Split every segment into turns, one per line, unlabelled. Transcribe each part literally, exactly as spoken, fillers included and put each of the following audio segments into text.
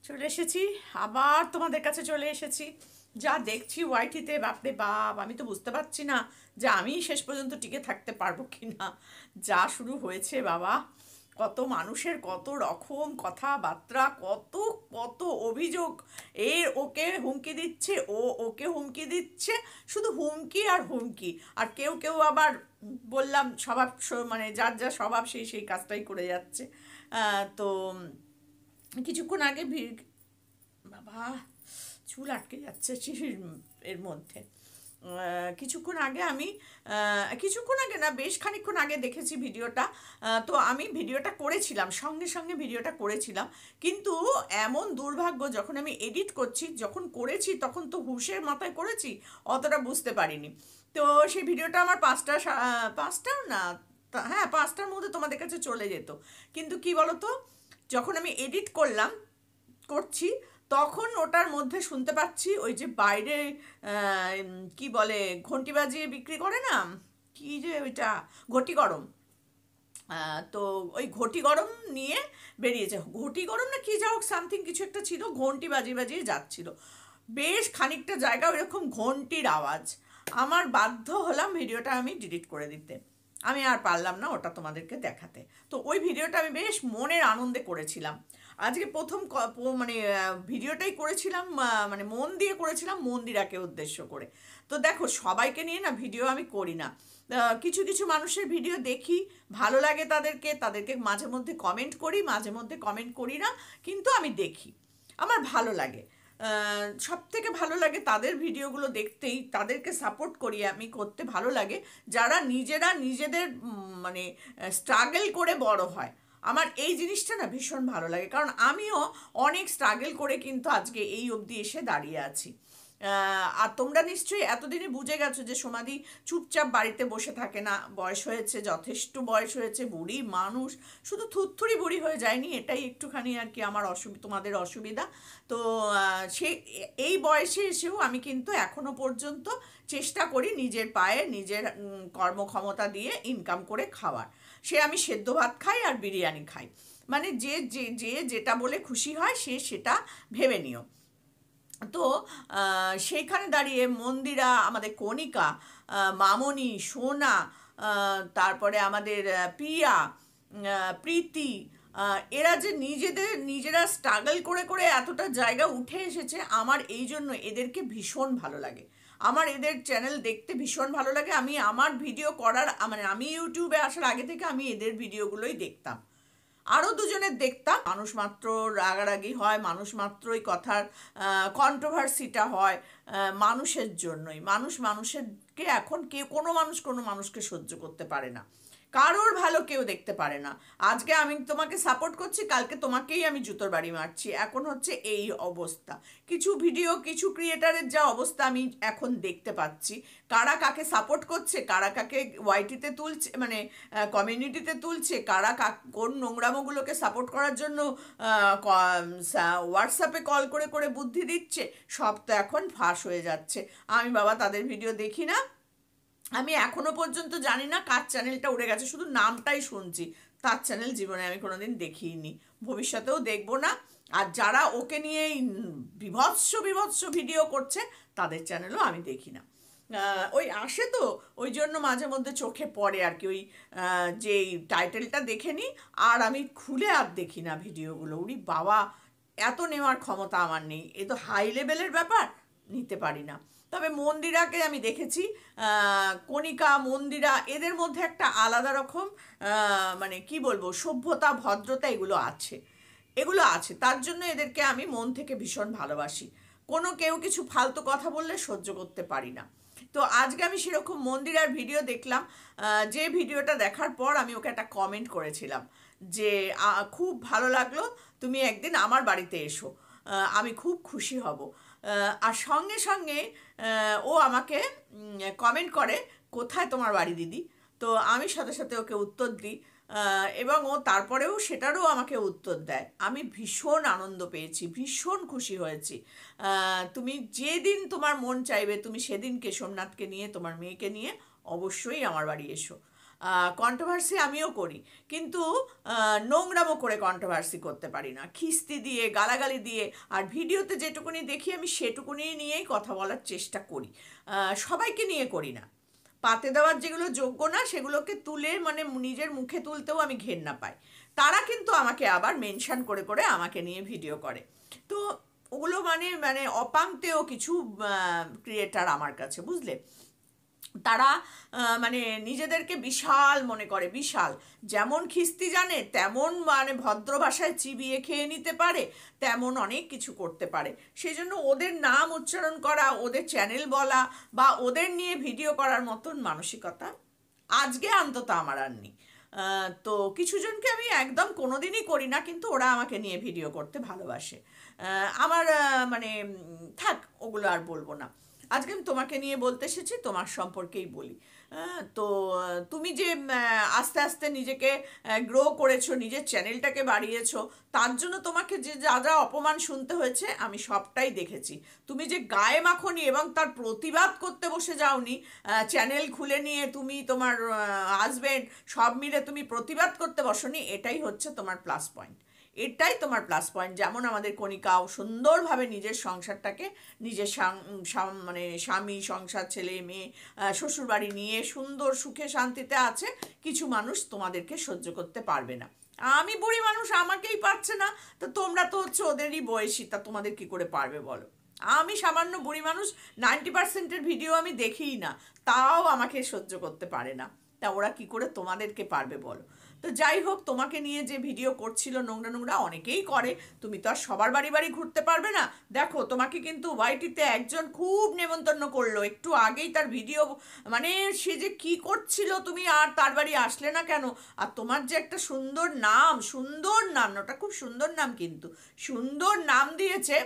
চলে এসেছি আবার তোমাদের কাছে চলে এসেছি। যা দেখছি ওয়াইটিতে, বাপরে বাপ, আমি তো বুঝতে পারছি না যে আমি শেষ পর্যন্ত টিকে থাকতে পারবো কি না। যা শুরু হয়েছে বাবা, কত মানুষের কত রকম কথাবার্তা, কত কত অভিযোগ। এর ওকে হুমকি দিচ্ছে, ও ওকে হুমকি দিচ্ছে, শুধু হুমকি আর হুমকি। আর কেউ কেউ আবার বললাম স্বভাব স- মানে যার যা স্বভাব সেই সেই কাজটাই করে যাচ্ছে। আহ, তো কিছুক্ষণ আগে ভিড়, বাবা চুল আটকে যাচ্ছে চিঠির এর মধ্যে। আহ, কিছুক্ষণ আগে আমি আহ, কিছুক্ষণ আগে না, বেশ খানিকক্ষণ আগে দেখেছি ভিডিওটা। আহ, তো আমি ভিডিওটা করেছিলাম, সঙ্গে সঙ্গে ভিডিওটা করেছিলাম। কিন্তু এমন দুর্ভাগ্য, যখন আমি এডিট করছি, যখন করেছি তখন তো হুঁশের মাথায় করেছি, অতটা বুঝতে পারিনি। তো সেই ভিডিওটা আমার পাঁচটা সা- আহ, পাঁচটাও না, তা- হ্যাঁ পাঁচটার মধ্যে তোমাদের কাছে চলে যেত। কিন্তু কি বলতো, যখন আমি এডিট করলাম করছি, তখন ওটার মধ্যে শুনতে পাচ্ছি ওই যে বাইরে আহ, উম, কি বলে, ঘন্টি বাজিয়ে বিক্রি করে না, কি যে ওইটা, ঘটি গরম। আহ, তো ওই ঘটি গরম নিয়ে বেরিয়েছে, ঘটি গরম না কি যা হোক, সামথিং কিছু একটা ছিল, ঘন্টি বাজিয়ে বাজিয়ে যাচ্ছিল। বেশ খানিকটা জায়গা ওইরকম ঘন্টির আওয়াজ। আমার বাধ্য হলাম ভিডিওটা আমি ডিলিট করে দিতে। আমি আর পারলাম না ওটা তোমাদেরকে দেখাতে। তো ওই ভিডিওটা আমি বেশ মনের আনন্দে করেছিলাম। আজকে প্রথম ক- প- মানে আহ, ভিডিওটাই করেছিলাম, আহ, মানে মন দিয়ে করেছিলাম, মন্দিরাকে উদ্দেশ্য করে। তো দেখো, সবাইকে নিয়ে না ভিডিও আমি করি না। আহ, কিছু কিছু মানুষের ভিডিও দেখি, ভালো লাগে তাদেরকে, তাদেরকে মাঝে মধ্যে কমেন্ট করি, মাঝে মধ্যে কমেন্ট করি না, কিন্তু আমি দেখি, আমার ভালো লাগে। সব থেকে ভালো লাগে তাদের ভিডিওগুলো দেখতেই, তাদেরকে সাপোর্ট করি আমি, করতে ভালো লাগে যারা নিজেরা নিজেদের উম, মানে স্ট্রাগল করে বড় হয়। আমার এই জিনিসটা না ভীষণ ভালো লাগে, কারণ আমিও অনেক স্ট্রাগল করে কিন্তু আজকে এই অবধি এসে দাঁড়িয়ে আছি। আহ, আর তোমরা নিশ্চয়ই এতদিনে বুঝে গেছো যে সমাধি চুপচাপ বাড়িতে বসে থাকে না, বয়স হয়েছে, যথেষ্ট বয়স হয়েছে, বুড়ি মানুষ, শুধু থুরথুরি বুড়ি হয়ে যায়নি, এটাই একটুখানি আর কি আমার অসুবিধা, তোমাদের অসুবিধা। তো আহ, সে এই বয়সে এসেও আমি কিন্তু এখনো পর্যন্ত চেষ্টা করি নিজের পায়ে নিজের উম, কর্মক্ষমতা দিয়ে ইনকাম করে খাওয়ার। সে আমি সেদ্ধ ভাত খাই আর বিরিয়ানি খাই, মানে যে যে যে যেটা বলে খুশি হয় সে সেটা ভেবে নিও। তো আহ, সেইখানে দাঁড়িয়ে মন্দিরা, আমাদের কণিকা, আহ, মামনি, সোনা, আহ, তারপরে আমাদের আহ, পিয়া, আহ, প্রীতি, আহ, এরা যে নিজেদের নিজেরা স্ট্রাগল করে করে এতটা জায়গা উঠে এসেছে, আমার এই জন্য এদেরকে ভীষণ ভালো লাগে। আমার এদের চ্যানেল দেখতে ভীষণ ভালো লাগে। আমি আমার ভিডিও করার মানে আমি ইউটিউবে আসার আগে থেকে আমি এদের ভিডিওগুলোই দেখতাম। আরও দুজনের দেখতাম, মানুষ মাত্র রাগারাগি হয়, মানুষ মাত্রই কথার কন্ট্রোভার্সিটা হয়, আহ, মানুষের জন্যই। মানুষ মানুষেরকে এখন কেউ, কোনো মানুষ কোনো মানুষকে সহ্য করতে পারে না, কারোর ভালো কেউ দেখতে পারে না। আজকে আমি তোমাকে সাপোর্ট করছি, কালকে তোমাকেই আমি জুতোর বাড়ি মারছি, এখন হচ্ছে এই অবস্থা। কিছু ভিডিও, কিছু ক্রিয়েটারের যা অবস্থা আমি এখন দেখতে পাচ্ছি, কারা কাকে সাপোর্ট করছে, কারা কাকে ওয়াইটিতে তুলছে, মানে কমিউনিটিতে তুলছে, কারা কাক কোন নোংরামোগুলোকে সাপোর্ট করার জন্য হোয়াটসঅ্যাপে কল করে করে বুদ্ধি দিচ্ছে, সব তো এখন ফাঁস হয়ে যাচ্ছে। আমি বাবা তাদের ভিডিও দেখি না। আমি এখনো পর্যন্ত জানি না কার চ্যানেলটা উড়ে গেছে, শুধু নামটাই শুনছি, তার চ্যানেল জীবনে আমি কোনোদিন দেখিনি, ভবিষ্যতেও দেখবো না। আর যারা ওকে নিয়ে এই বিভৎস বিভৎস ভিডিও করছে, তাদের চ্যানেলও আমি দেখি না। আহ, ওই আসে তো, ওই জন্য মাঝে মধ্যে চোখে পড়ে আর কি, ওই আহ, যেই টাইটেলটা দেখে নিই, আর আমি খুলে আর দেখি না ভিডিওগুলো। উরি বাবা, এত নেওয়ার ক্ষমতা আমার নেই, এ তো হাই লেভেলের ব্যাপার, নিতে পারি না। তবে মন্দিরাকে আমি দেখেছি, আহ, কণিকা, মন্দিরা, এদের মধ্যে একটা আলাদা রকম আহ, মানে কি বলবো, সভ্যতা, ভদ্রতা, এগুলো আছে, এগুলো আছে, তার জন্য এদেরকে আমি মন থেকে ভীষণ ভালোবাসি। কোনো কেউ কিছু ফালতু কথা বললে সহ্য করতে পারি না। তো আজকে আমি সেরকম মন্দিরার ভিডিও দেখলাম। আহ, যে ভিডিওটা দেখার পর আমি ওকে একটা কমেন্ট করেছিলাম যে আহ, খুব ভালো লাগলো, তুমি একদিন আমার বাড়িতে এসো, আহ, আমি খুব খুশি হব। আহ, আর সঙ্গে সঙ্গে আহ, ও আমাকে কমেন্ট করে, কোথায় তোমার বাড়ি দিদি? তো আমি সাথে সাথে ওকে উত্তর দিই, আহ, এবং ও তারপরেও সেটারও আমাকে উত্তর দেয়। আমি ভীষণ আনন্দ পেয়েছি, ভীষণ খুশি হয়েছি। আহ, তুমি যেদিন তোমার মন চাইবে তুমি সেদিনকে সোমনাথকে নিয়ে, তোমার মেয়েকে নিয়ে অবশ্যই আমার বাড়ি এসো। কন্ট্রোভার্সি আমিও করি, কিন্তু আহ, নোংরামো করে কন্ট্রোভার্সি করতে পারি না, খিস্তি দিয়ে গালাগালি দিয়ে। আর ভিডিওতে যেটুকুনি দেখি আমি সেটুকুনি নিয়েই কথা বলার চেষ্টা করি, আহ, সবাইকে নিয়ে করি না। পাতে দেওয়ার যেগুলো যোগ্য না সেগুলোকে তুলে মানে নিজের মুখে তুলতেও আমি ঘেন্না পাই। তারা কিন্তু আমাকে আবার মেনশন করে করে আমাকে নিয়ে ভিডিও করে। তো ওগুলো মানে মানে অপাংতেও কিছু ক্রিয়েটার আমার কাছে, বুঝলে, তারা আহ, মানে নিজেদেরকে বিশাল মনে করে, বিশাল। যেমন খিস্তি জানে তেমন মানে ভদ্র ভাষায় চিবিয়ে খেয়ে নিতে পারে, তেমন অনেক কিছু করতে পারে। সেই জন্য ওদের নাম উচ্চারণ করা, ওদের চ্যানেল বলা বা ওদের নিয়ে ভিডিও করার মতন মানসিকতা আজকে অন্তত আমার আর নেই। আহ, তো কিছু জনকে আমি একদম কোনোদিনই করি না, কিন্তু ওরা আমাকে নিয়ে ভিডিও করতে ভালোবাসে। আহ, আমার আহ, মানে উম, থাক, ওগুলো আর বলবো না। আজকে আমি তোমাকে নিয়ে বলতে এসেছি, তোমার সম্পর্কেই বলি। আহ, তো আহ, তুমি যে আহ, আস্তে আস্তে নিজেকে গ্রো করেছো, নিজের চ্যানেলটাকে বাড়িয়েছো, তার জন্য তোমাকে যে যা যা অপমান শুনতে হয়েছে আমি সবটাই দেখেছি। তুমি যে গায়ে মাখোনি এবং তার প্রতিবাদ করতে বসে যাওনি, চ্যানেল খুলে নিয়ে তুমি তোমার হাজবেন্ড সব মিলে তুমি প্রতিবাদ করতে বসনি, এটাই হচ্ছে তোমার প্লাস পয়েন্ট। এটাই তোমার প্লাস পয়েন্ট। যেমন আমাদের কণিকাও সুন্দরভাবে নিজের সংসারটাকে, নিজের সাং- সাম- মানে স্বামী, সংসার, ছেলে মেয়ে, আহ, শ্বশুরবাড়ি নিয়ে সুন্দর সুখে শান্তিতে আছে। কিছু মানুষ তোমাদেরকে সহ্য করতে পারবে না। আমি বুড়ি মানুষ, আমাকেই পারছে না, তো তোমরা তো হচ্ছে ওদেরই বয়সী, তা তোমাদের কি করে পারবে বলো? আমি সামান্য বুড়ি মানুষ, নাইনটি পার্সেন্টের ভিডিও আমি দেখিই না, তাও আমাকে সহ্য করতে পারে না। তা ওরা কি করে তোমাদেরকে পারবে বলো? তো যাই হোক, তোমাকে নিয়ে যে ভিডিও করছিল নোংরা নোংরা, অনেকেই করে, তুমি তো আর সবার বাড়ি বাড়ি ঘুরতে পারবে না। দেখো, তোমাকে কিন্তু ওয়াইটিতে একজন খুব নেমন্তন্ন করলো একটু আগেই, তার ভিডিও মানে সে যে কি করছিল, তুমি আর তার বাড়ি আসলে না কেন? আর তোমার যে একটা সুন্দর নাম, সুন্দর নাম, ওটা খুব সুন্দর নাম, কিন্তু সুন্দর নাম দিয়েছে,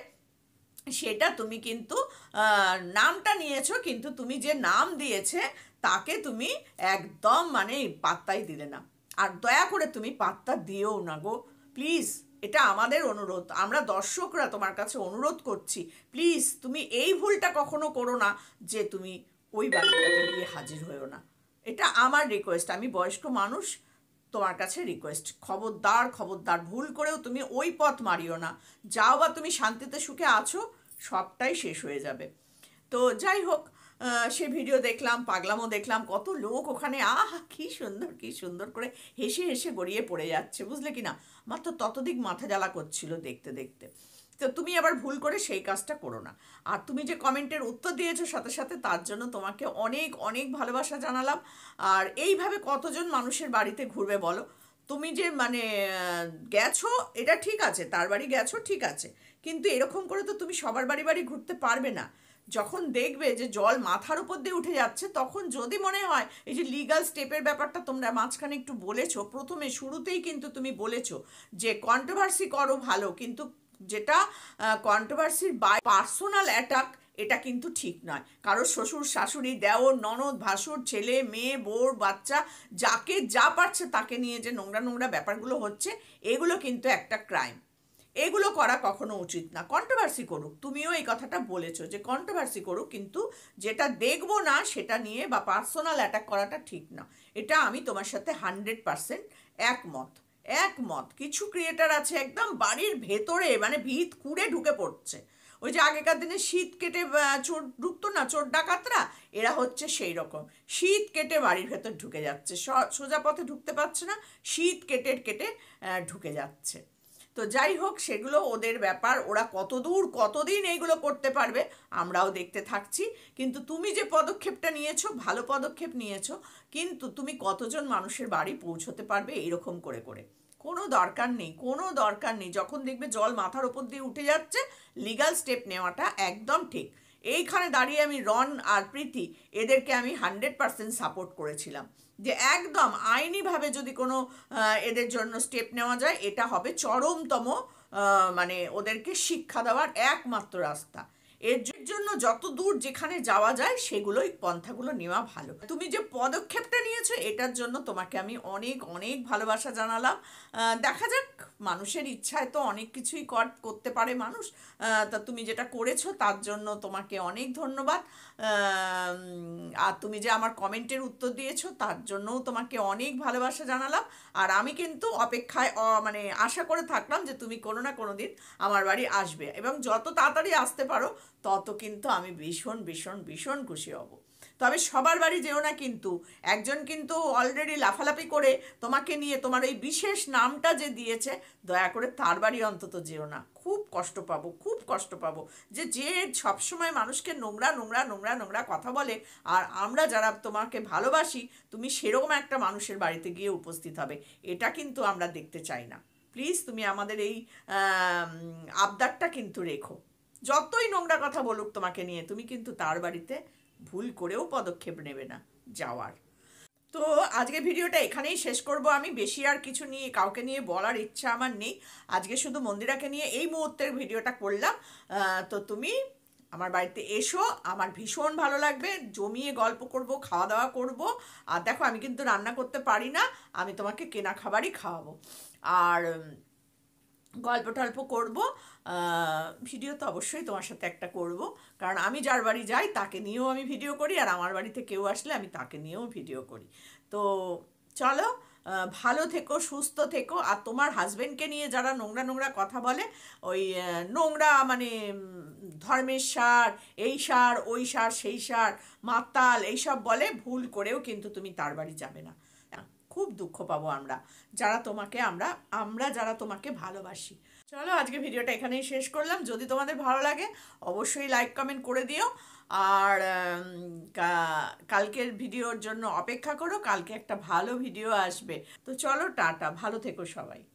সেটা তুমি কিন্তু আহ, নামটা নিয়েছো, কিন্তু তুমি যে নাম দিয়েছে তাকে তুমি একদম মানে পাত্তাই দিলে না। আর দয়া করে তুমি পাত্তা দিও না গো, প্লিজ। এটা আমাদের অনুরোধ, আমরা দর্শকরা তোমার কাছে অনুরোধ করছি, প্লিজ তুমি এই ভুলটা কখনো করো না, যে তুমি ওই বাড়িটাতে গিয়ে হাজির হয়েও না। এটা আমার রিকোয়েস্ট, আমি বয়স্ক মানুষ, তোমার কাছে রিকোয়েস্ট, খবরদার খবরদার ভুল করেও তুমি ওই পথ মারিও না। যাও বা তুমি শান্তিতে সুখে আছো, সবটাই শেষ হয়ে যাবে। তো যাই হোক, আহ, সে ভিডিও দেখলাম, পাগলামও দেখলাম, কত লোক ওখানে, আহা কি সুন্দর কি সুন্দর করে হেসে হেসে গড়িয়ে পড়ে যাচ্ছে, বুঝলে কি না? আমার তো ততদিক মাথা জ্বালা করছিল দেখতে দেখতে। তো তুমি আবার ভুল করে সেই কাজটা করো না। আর তুমি যে কমেন্টের উত্তর দিয়েছো সাথে সাথে, তার জন্য তোমাকে অনেক অনেক ভালোবাসা জানালাম। আর এইভাবে কতজন মানুষের বাড়িতে ঘুরবে বলো? তুমি যে মানে আহ, গেছো, এটা ঠিক আছে, তার বাড়ি গেছো ঠিক আছে, কিন্তু এরকম করে তো তুমি সবার বাড়ি বাড়ি ঘুরতে পারবে না। যখন দেখবে যে জল মাথার উপর দিয়ে উঠে যাচ্ছে, তখন যদি মনে হয়, এই যে লিগ্যাল স্টেপের ব্যাপারটা তোমরা মাঝখানে একটু বলেছো, প্রথমে শুরুতেই কিন্তু তুমি বলেছো যে কন্ট্রোভার্সি করো ভালো, কিন্তু যেটা কন্ট্রোভার্সির বাই পার্সোনাল অ্যাটাক, এটা কিন্তু ঠিক নয়। কারো শ্বশুর, শাশুড়ি, দেওর, ননদ, ভাসুর, ছেলে মেয়ে, বউর বাচ্চা, যাকে যা পারছে তাকে নিয়ে যে নোংরা নোংরা ব্যাপারগুলো হচ্ছে, এগুলো কিন্তু একটা ক্রাইম। এগুলো করা কখনো উচিত না। কন্ট্রোভার্সি করুক, তুমিও এই কথাটা বলেছো যে কন্ট্রোভার্সি করুক, কিন্তু যেটা দেখবো না সেটা নিয়ে বা পার্সোনাল অ্যাটাক করাটা ঠিক না। এটা আমি তোমার সাথে হান্ড্রেড পার্সেন্ট একমত। একমত। কিছু ক্রিয়েটার আছে একদম বাড়ির ভেতরে মানে ভিত খুঁড়ে ঢুকে পড়ছে। ওই যে আগেকার দিনে শীত কেটে আহ, চোর ঢুকতো না, চোর ডাকাতরা, এরা হচ্ছে সেই রকম। শীত কেটে বাড়ির ভেতর ঢুকে যাচ্ছে, স- সোজা পথে ঢুকতে পারছে না, শীত কেটে কেটে আহ, ঢুকে যাচ্ছে। তো যাই হোক, সেগুলো ওদের ব্যাপার, ওরা কতদূর কতদিন এইগুলো করতে পারবে আমরাও দেখতে থাকছি। কিন্তু তুমি যে পদক্ষেপটা নিয়েছো, ভালো পদক্ষেপ নিয়েছো, কিন্তু তুমি কতজন মানুষের বাড়ি পৌঁছতে পারবে এরকম করে করে? কোনো দরকার নেই, কোনো দরকার নেই। যখন দেখবে জল মাথার ওপর দিয়ে উঠে যাচ্ছে, লিগ্যাল স্টেপ নেওয়াটা একদম ঠিক। এইখানে দাঁড়িয়ে আমি রন আর প্রীতি, এদেরকে আমি হান্ড্রেড পার্সেন্ট সাপোর্ট করেছিলাম, যে একদম আইনিভাবে যদি কোনো আহ, এদের জন্য স্টেপ নেওয়া যায়, এটা হবে চরমতম আহ, মানে ওদেরকে শিক্ষা দেওয়ার একমাত্র রাস্তা। এর জন্য যত দূর যেখানে যাওয়া যায় সেগুলোই পন্থাগুলো নেওয়া ভালো। তুমি যে পদক্ষেপটা নিয়েছো এটার জন্য তোমাকে আমি অনেক অনেক ভালোবাসা জানালাম। দেখা যাক, মানুষের ইচ্ছায় তো অনেক কিছুই করতে পারে মানুষ। তা তুমি যেটা করেছো তার জন্য তোমাকে অনেক ধন্যবাদ। আর তুমি যে আমার কমেন্টের উত্তর দিয়েছো তার জন্যও তোমাকে অনেক ভালোবাসা জানালাম। আর আমি কিন্তু অপেক্ষায় মানে আশা করে থাকলাম যে তুমি কোনো না কোনো দিন আমার বাড়ি আসবে, এবং যত তাড়াতাড়ি আসতে পারো তত কিন্তু আমি ভীষণ ভীষণ ভীষণ খুশি হব। তবে সবার বাড়ি যেও না কিন্তু, একজন কিন্তু অলরেডি লাফালাফি করে তোমাকে নিয়ে, তোমার এই বিশেষ নামটা যে দিয়েছে, দয়া করে তার বাড়ি অন্তত যেও না। খুব কষ্ট পাবো, খুব কষ্ট পাবো যে যে সবসময় মানুষকে নোংরা নোংরা নোংরা নোংরা কথা বলে, আর আমরা যারা তোমাকে ভালোবাসি তুমি সেরকম একটা মানুষের বাড়িতে গিয়ে উপস্থিত হবে, এটা কিন্তু আমরা দেখতে চাই না। প্লিজ তুমি আমাদের এই আবদারটা কিন্তু রেখো। যতই নোংরা কথা বলুক তোমাকে নিয়ে, তুমি কিন্তু তার বাড়িতে ভুল করেও পদক্ষেপ নেবে না যাওয়ার। তো আজকে ভিডিওটা এখানেই শেষ করব আমি। বেশি আর কিছু নিয়ে কাউকে নিয়ে বলার ইচ্ছা আমার নেই। আজকে শুধু মন্দিরাকে নিয়ে এই মুহূর্তের ভিডিওটা করলাম। তো তুমি আমার বাড়িতে এসো, আমার ভীষণ ভালো লাগবে, জমিয়ে গল্প করব, খাওয়া দাওয়া করব। আর দেখো, আমি কিন্তু রান্না করতে পারি না, আমি তোমাকে কেনা খাবারই খাওয়াবো, আর গল্প টল্প করবো। ভিডিও তো অবশ্যই তোমার সাথে একটা করব, কারণ আমি যার বাড়ি যাই তাকে নিয়েও আমি ভিডিও করি, আর আমার বাড়িতে কেউ আসলে আমি তাকে নিয়েও ভিডিও করি। তো চলো, ভালো থেকো, সুস্থ থেকো। আর তোমার হাজবেন্ডকে নিয়ে যারা নোংরা নোংরা কথা বলে, ওই নোংরা মানে ধর্মের সার, এই সার ওই সার সেই সার, মাতাল এইসব বলে, ভুল করেও কিন্তু তুমি তার বাড়ি যাবে না। খুব দুঃখ পাবো আমরা যারা তোমাকে আমরা আমরা যারা তোমাকে ভালোবাসি। চলো, আজকে ভিডিওটা এখানেই শেষ করলাম। যদি তোমাদের ভালো লাগে অবশ্যই লাইক কমেন্ট করে দিও, আর কালকের ভিডিওর জন্য অপেক্ষা করো, কালকে একটা ভালো ভিডিও আসবে। তো চলো, টাটা, ভালো থেকো সবাই।